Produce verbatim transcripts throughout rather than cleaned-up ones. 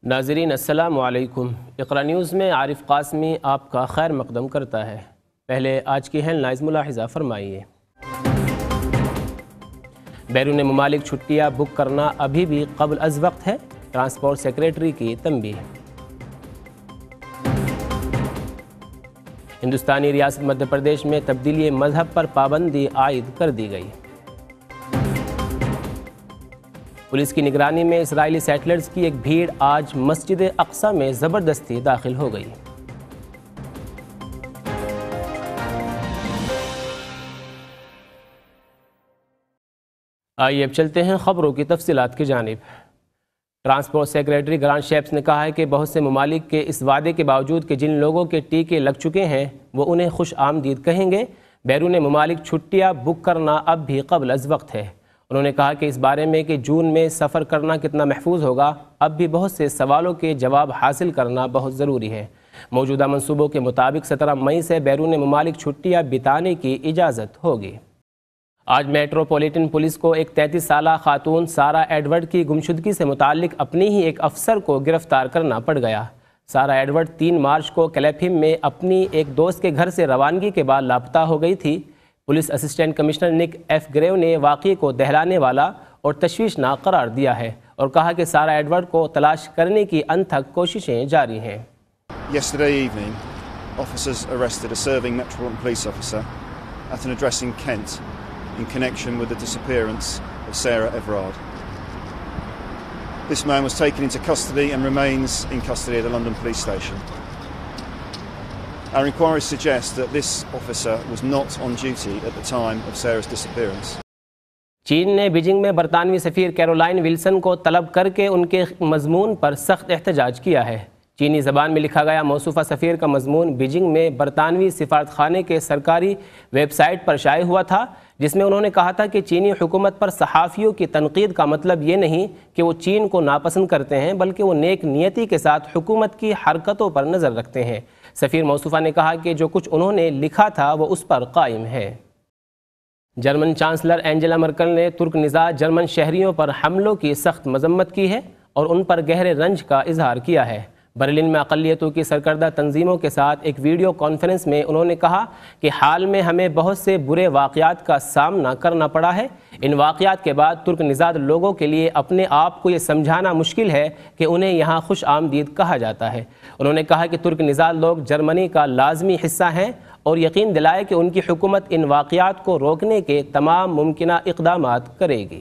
ناظرین السلام علیکم۔ اقرا نیوز میں عارف قاسمی آپ کا خیر مقدم کرتا ہے۔ پہلے آج کی ہیڈ لائنز ملاحظہ فرمائیے۔ بیرون ممالک چھٹیاں بک کرنا ابھی بھی قبل از وقت ہے، ٹرانسپورٹ سیکریٹری کی تنبیہ۔ ہندوستانی ریاست مدھیہ پردیش میں تبدیلی مذہب پر پابندی عائد کر دی گئی۔ پولیس کی نگرانی میں اسرائیلی سیٹلرز کی ایک بھیڑ آج مسجد اقصی میں زبردستی داخل ہو گئی۔ آئیے اب چلتے ہیں خبروں کی تفصیلات کی جانب۔ ٹرانسپورٹ سیکریٹری گرانٹ شیپس نے کہا ہے کہ بہت سے ممالک کے اس وعدے کے باوجود کہ جن لوگوں کے ٹیکے لگ چکے ہیں وہ انہیں خوش آمدید کہیں گے، بیرون ممالک چھٹیاں بک کرنا اب بھی قبل از وقت ہے۔ انہوں نے کہا کہ اس بارے میں کہ جون میں سفر کرنا کتنا محفوظ ہوگا، اب بھی بہت سے سوالوں کے جواب حاصل کرنا بہت ضروری ہے۔ موجودہ منصوبوں کے مطابق سترہ مئی سے بیرون ممالک چھٹیاں بتانے کی اجازت ہوگی۔ آج میٹروپولیٹن پولیس کو ایک تینتیس سالہ خاتون سارہ ایڈورڈ کی گمشدگی سے متعلق اپنی ہی ایک افسر کو گرفتار کرنا پڑ گیا۔ سارہ ایڈورڈ تین مارچ کو کلیپھم میں اپنی ایک دوست کے گھر سے روانگی کے بعد لاپتہ ہو گئی تھی۔ Police assistant commissioner Nick Ephgrave نے واقعے کو دہلانے والا اور تشویشناک قرار دیا ہے اور کہا کہ سارہ ایڈورڈ کو تلاش کرنے کی انتھک کوششیں جاری ہیں۔ Yesterday evening, officers arrested a serving Metropolitan Police officer at an address in Kent in connection with the disappearance of Sarah Everard. This man was taken into custody and remains in custody at the London Police Station. Our inquiries suggest that this officer was not on duty at the time of Sarah's disappearance. چین نے Beijing میں برطانوی سفیر Caroline Wilson کو طلب کر کے ان کے مضمون پر سخت احتجاج کیا ہے۔ چینی زبان میں لکھا گیا موصوفہ سفیر کا مضمون بیجنگ میں برطانوی سفارت خانے کے سرکاری ویب سائٹ پر شائع ہوا تھا، جس میں انہوں نے کہا تھا کہ چینی حکومت پر صحافیوں کی تنقید کا مطلب یہ نہیں کہ وہ چین کو ناپسند کرتے ہیں، بلکہ وہ نیک نیتی کے ساتھ حکومت کی حرکتوں پر نظر رکھتے ہیں۔ سفیر موصوفہ نے کہا کہ جو کچھ انہوں نے لکھا تھا وہ اس پر قائم ہے۔ جرمن چانسلر اینجلا مرکل نے ترک نژاد جرمن شہریوں پر حملوں کی سخت مذمت کی ہے اور ان پر گہرے رنج کا اظہار کیا ہے۔ برلن میں اقلیتوں کی سرکردہ تنظیموں کے ساتھ ایک ویڈیو کانفرنس میں انہوں نے کہا کہ حال میں ہمیں بہت سے برے واقعات کا سامنا کرنا پڑا ہے۔ ان واقعات کے بعد ترک نژاد لوگوں کے لیے اپنے آپ کو یہ سمجھانا مشکل ہے کہ انہیں یہاں خوش آمدید کہا جاتا ہے۔ انہوں نے کہا کہ ترک نژاد لوگ جرمنی کا لازمی حصہ ہیں اور یقین دلائے کہ ان کی حکومت ان واقعات کو روکنے کے تمام ممکنہ اقدامات کرے گی۔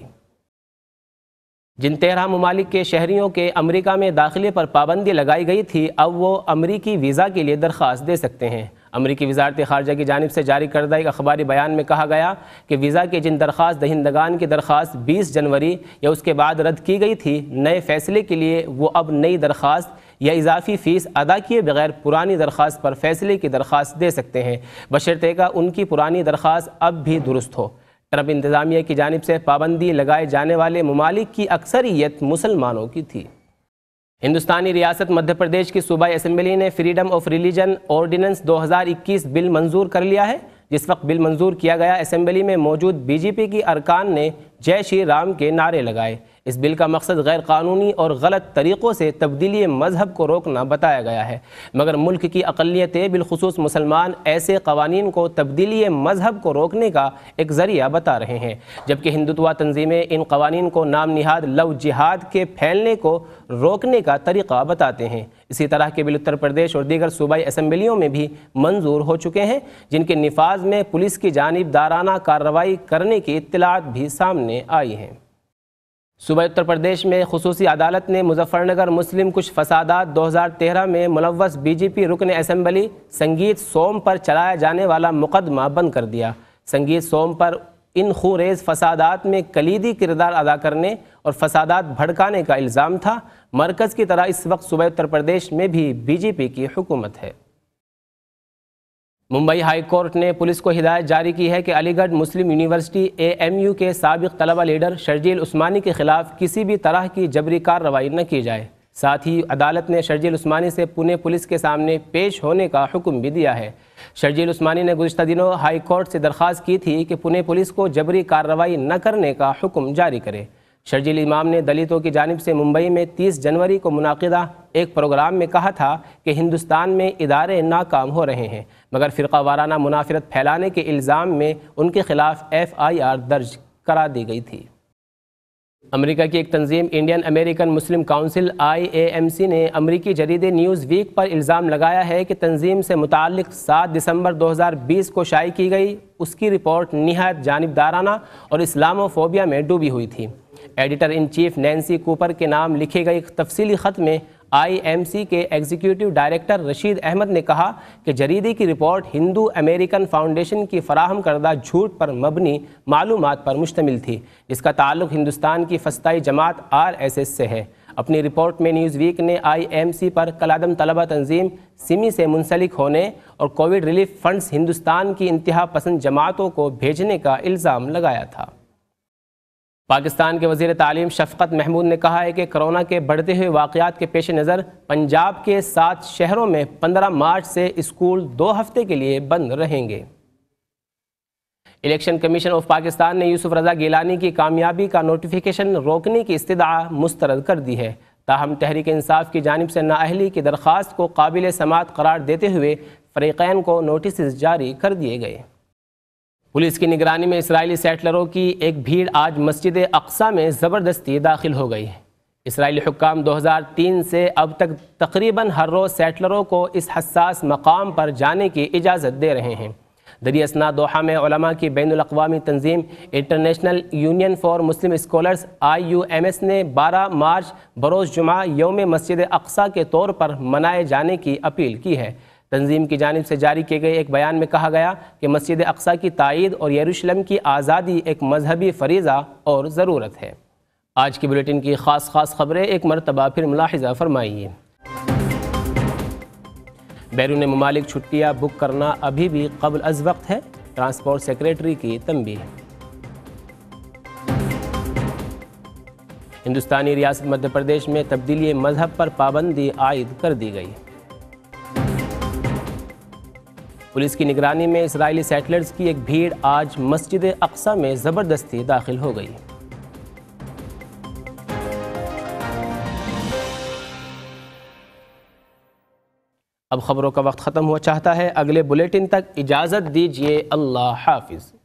جن تیرہ ممالک کے شہریوں کے امریکہ میں داخلے پر پابندی لگائی گئی تھی، اب وہ امریکی ویزا کے لیے درخواست دے سکتے ہیں۔ امریکی وزارت خارجہ کی جانب سے جاری کردہ ایک اخباری بیان میں کہا گیا کہ ویزا کے جن درخواست دہندگان کی درخواست بیس جنوری یا اس کے بعد رد کی گئی تھی، نئے فیصلے کے لیے وہ اب نئی درخواست یا اضافی فیس ادا کیے بغیر پرانی درخواست پر فیصلے کی درخواست دے سکتے ہیں، بشرطے کہ ان کی پرانی درخواست اب بھی درست ہو۔ ٹرمپ انتظامیہ کی جانب سے پابندی لگائے جانے والے ممالک کی اکثریت مسلمانوں کی تھی۔ ہندوستانی ریاست مدھیہ پردیش کی صوبائی اسمبلی نے فریڈم آف ریلیجن آرڈیننس دو ہزار اکیس بل منظور کر لیا ہے۔ جس وقت بل منظور کیا گیا، اسمبلی میں موجود بی جے پی کی ارکان نے جے شری رام کے نعرے لگائے۔ اس بل کا مقصد غیر قانونی اور غلط طریقوں سے تبدیلی مذہب کو روکنا بتایا گیا ہے، مگر ملک کی اقلیتیں بالخصوص مسلمان ایسے قوانین کو تبدیلی مذہب کو روکنے کا ایک ذریعہ بتا رہے ہیں، جبکہ ہندوتوا تنظیمیں ان قوانین کو نام نہاد لو جہاد کے پھیلنے کو روکنے کا طریقہ بتاتے ہیں۔ اسی طرح کے بل اتر پردیش اور دیگر صوبائی اسمبلیوں میں بھی منظور ہو چکے ہیں، جن کے نفاذ میں پولیس کی جانب دارانہ کارروائی کرنے کی اطلاعات بھی سامنے آئی ہیں۔ صوبہ اتر پردیش میں خصوصی عدالت نے مظفر نگر مسلم کش فسادات دو ہزار تیرہ میں ملوث بی جے پی رکن اسمبلی سنگیت سوم پر چلایا جانے والا مقدمہ بند کر دیا۔ سنگیت سوم پر ان خوریز فسادات میں کلیدی کردار ادا کرنے اور فسادات بھڑکانے کا الزام تھا۔ مرکز کی طرح اس وقت صوبہ اتر پردیش میں بھی بی جے پی کی حکومت ہے۔ ممبئی ہائی کورٹ نے پولیس کو ہدایت جاری کی ہے کہ Aligarh Muslim University A M U کے سابق طلبہ لیڈر شرجیل عثمانی کے خلاف کسی بھی طرح کی جبری کارروائی نہ کی جائے۔ ساتھ ہی عدالت نے شرجیل عثمانی سے پونے پولیس کے سامنے پیش ہونے کا حکم بھی دیا ہے۔ شرجیل عثمانی نے گزشتہ دنوں ہائی کورٹ سے درخواست کی تھی کہ پونے پولیس کو جبری کارروائی نہ کرنے کا حکم جاری کرے۔ شرجیل امام نے دلتوں کی جانب سے ممبئی میں تیس جنوری کو منعقدہ ایک پروگرام میں کہا تھا کہ ہندوستان میں ادارے ناکام ہو رہے ہیں، مگر فرقہ وارانہ منافرت پھیلانے کے الزام میں ان کے خلاف ایف آئی آر درج کرا دی گئی تھی۔ امریکہ کی ایک تنظیم Indian American Muslim Council I A M C نے امریکی جریدے نیوز ویک پر الزام لگایا ہے کہ تنظیم سے متعلق سات دسمبر دو ہزار بیس کو شائع کی گئی اس کی رپورٹ نہایت جانبدارانہ اور اسلامو فوبیا میں ڈوبی ہوئی تھی۔ Editor in chief Nancy Cooper کے نام لکھے گئے ایک تفصیلی خط میں آئی ایم سی کے ایگزیکٹو ڈائریکٹر رشید احمد نے کہا کہ جریدے کی رپورٹ ہندو امریکن فاؤنڈیشن کی فراہم کردہ جھوٹ پر مبنی معلومات پر مشتمل تھی، جس کا تعلق ہندوستان کی فسطائی جماعت آر ایس ایس سے ہے۔ اپنی رپورٹ میں نیوز ویک نے آئی ایم سی پر کالعدم طلبہ تنظیم سمی سے منسلک ہونے اور کووڈ ریلیف فنڈز ہندوستان کی انتہا پسند جماعتوں کو بھیجنے کا الزام لگایا تھا۔ پاکستان کے وزیر تعلیم شفقت محمود نے کہا ہے کہ کرونا کے بڑھتے ہوئے واقعات کے پیش نظر پنجاب کے سات شہروں میں پندرہ مارچ سے اسکول دو ہفتے کے لیے بند رہیں گے۔ الیکشن کمیشن آف پاکستان نے یوسف رضا گیلانی کی کامیابی کا نوٹیفیکیشن روکنے کی استدعا مسترد کر دی ہے، تاہم تحریک انصاف کی جانب سے نااہلی کی درخواست کو قابل سماعت قرار دیتے ہوئے فریقین کو نوٹسز جاری کر دیے گئے۔ پولیس کی نگرانی میں اسرائیلی سیٹلروں کی ایک بھیڑ آج مسجد اقصی میں زبردستی داخل ہو گئی۔ اسرائیلی حکام دو ہزار تین سے اب تک تقریباً ہر روز سیٹلروں کو اس حساس مقام پر جانے کی اجازت دے رہے ہیں۔ دریں اثنا دوحہ میں علماء کی بین الاقوامی تنظیم International Union for Muslim scholars I U M S نے بارہ مارچ بروز جمعہ یوم مسجد اقصی کے طور پر منائے جانے کی اپیل کی ہے۔ تنظیم کی جانب سے جاری کیے گئے ایک بیان میں کہا گیا کہ مسجد اقصی کی تائید اور یروشلم کی آزادی ایک مذہبی فریضہ اور ضرورت ہے۔ آج کی بلیٹن کی خاص خاص خبریں ایک مرتبہ پھر ملاحظہ فرمائیے۔ بیرون ممالک چھٹیاں بک کرنا ابھی بھی قبل از وقت ہے، ٹرانسپورٹ سیکریٹری کی تنبیہ۔ ہندوستانی ریاست مدھیہ پردیش میں تبدیلی مذہب پر پابندی عائد کر دی گئی۔ پولیس کی نگرانی میں اسرائیلی سیٹلرز کی ایک بھیڑ آج مسجد اقصی میں زبردستی داخل ہو گئی۔ اب خبروں کا وقت ختم ہوا چاہتا ہے، اگلے بلیٹن تک اجازت دیجیے، اللہ حافظ۔